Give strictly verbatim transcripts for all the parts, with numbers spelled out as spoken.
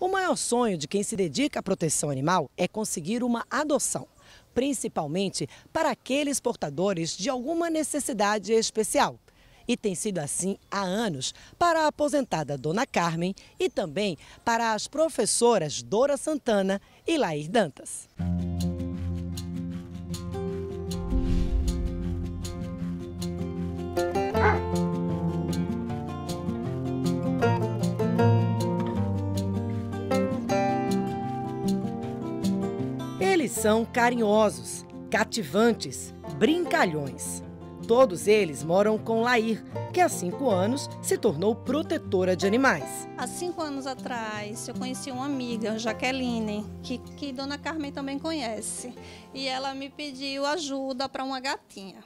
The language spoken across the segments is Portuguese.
O maior sonho de quem se dedica à proteção animal é conseguir uma adoção, principalmente para aqueles portadores de alguma necessidade especial. E tem sido assim há anos para a aposentada Dona Carmen e também para as professoras Dora Santana e Lair Dantas. Eles são carinhosos, cativantes, brincalhões. Todos eles moram com Lair, que há cinco anos se tornou protetora de animais. Há cinco anos atrás, eu conheci uma amiga, Jaqueline, que, que Dona Carmen também conhece. E ela me pediu ajuda para uma gatinha.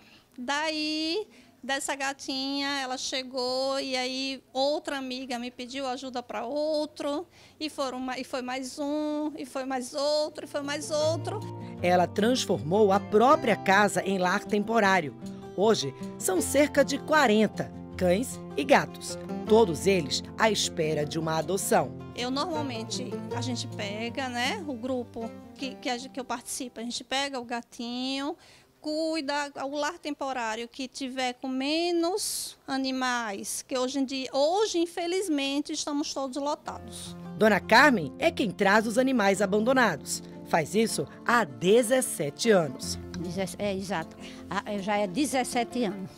Daí, dessa gatinha, ela chegou e aí outra amiga me pediu ajuda para outro. E, foram, e foi mais um, e foi mais outro, e foi mais outro. Ela transformou a própria casa em lar temporário. Hoje, são cerca de quarenta cães e gatos, todos eles à espera de uma adoção. Eu, normalmente, a gente pega, né, o grupo que, que, a, que eu participo, a gente pega o gatinho, cuida, o lar temporário que tiver com menos animais, que hoje em dia, hoje, infelizmente, estamos todos lotados. Dona Carmen é quem traz os animais abandonados. Faz isso há dezessete anos. É, exato. Já é dezessete anos.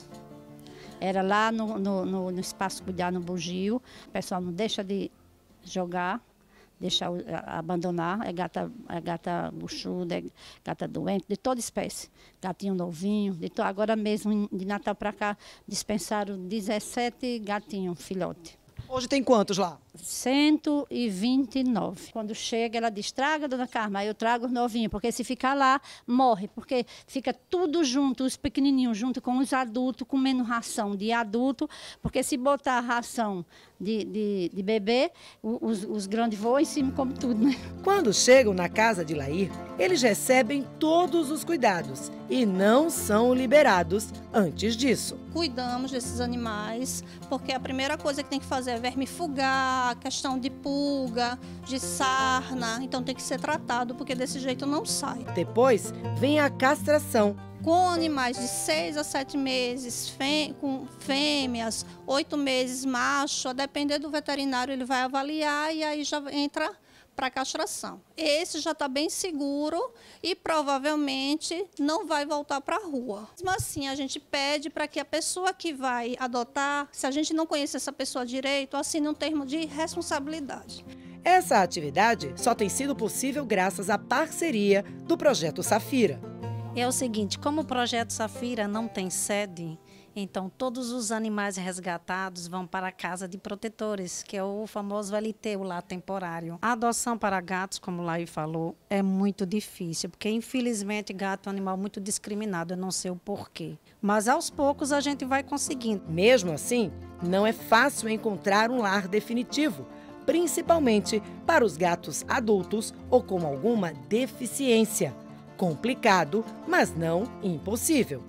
Era lá no, no, no, no Espaço Cuidar, no Bugio. O pessoal não deixa de jogar, deixa abandonar. É gata, é gata buchuda, é gata doente, de toda espécie. Gatinho novinho. De to... Agora mesmo, de Natal para cá, dispensaram dezessete gatinhos, filhote. Hoje tem quantos lá? cento e vinte e nove. Quando chega, ela diz, traga, Dona Carmen, aí eu trago os novinhos, porque se ficar lá, morre, porque fica tudo junto, os pequenininhos junto com os adultos, comendo ração de adulto, porque se botar a ração de, de, de bebê, os, os grandes voam em cima como tudo, né? Quando chegam na casa de Lair, eles recebem todos os cuidados e não são liberados antes disso. Cuidamos desses animais, porque a primeira coisa que tem que fazer é vermifugar, questão de pulga, de sarna, então tem que ser tratado, porque desse jeito não sai. Depois vem a castração. Com animais de seis a sete meses, fê, com fêmeas, oito meses macho, a depender do veterinário, ele vai avaliar e aí já entra para castração. Esse já está bem seguro e provavelmente não vai voltar para a rua. Mesmo assim, a gente pede para que a pessoa que vai adotar, se a gente não conhece essa pessoa direito, assine um termo de responsabilidade. Essa atividade só tem sido possível graças à parceria do Projeto Safira. É o seguinte, como o Projeto Safira não tem sede, então todos os animais resgatados vão para a Casa de Protetores, que é o famoso L T, o lar temporário. A adoção para gatos, como o Lair falou, é muito difícil, porque infelizmente gato é um animal muito discriminado, eu não sei o porquê. Mas aos poucos a gente vai conseguindo. Mesmo assim, não é fácil encontrar um lar definitivo, principalmente para os gatos adultos ou com alguma deficiência. Complicado, mas não impossível.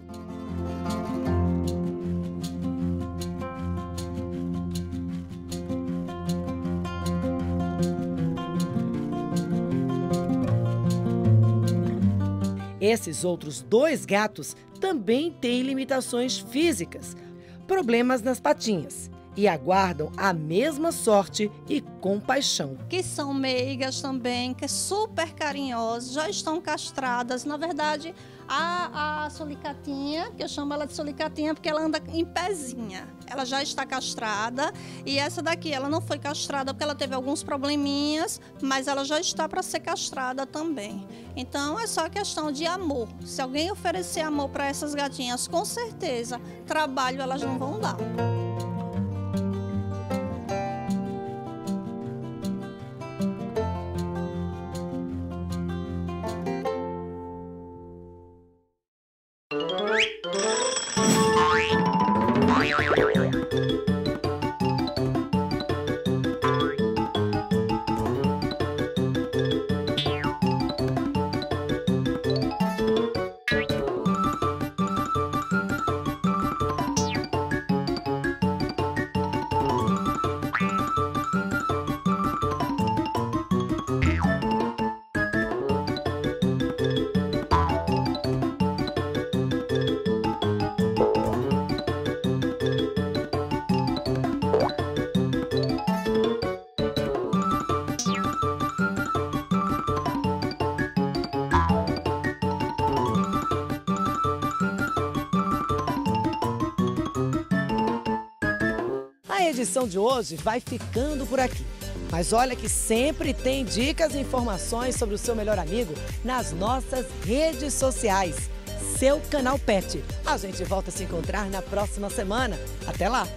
Esses outros dois gatos também têm limitações físicas, problemas nas patinhas e aguardam a mesma sorte e compaixão. Que são meigas também, que é super carinhosas, já estão castradas. Na verdade, a, a solicatinha, que eu chamo ela de solicatinha porque ela anda em pezinha. Ela já está castrada e essa daqui, ela não foi castrada porque ela teve alguns probleminhas, mas ela já está para ser castrada também. Então, é só questão de amor. Se alguém oferecer amor para essas gatinhas, com certeza, trabalho elas não vão dar. A edição de hoje vai ficando por aqui. Mas olha que sempre tem dicas e informações sobre o seu melhor amigo nas nossas redes sociais. Seu Canal Pet. A gente volta a se encontrar na próxima semana. Até lá!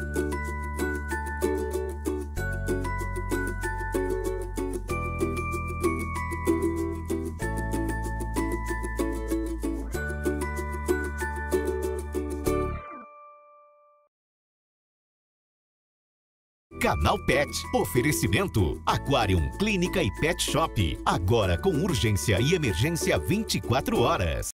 Canal Pet. Oferecimento. Aquarium, Clínica e Pet Shop. Agora com urgência e emergência vinte e quatro horas.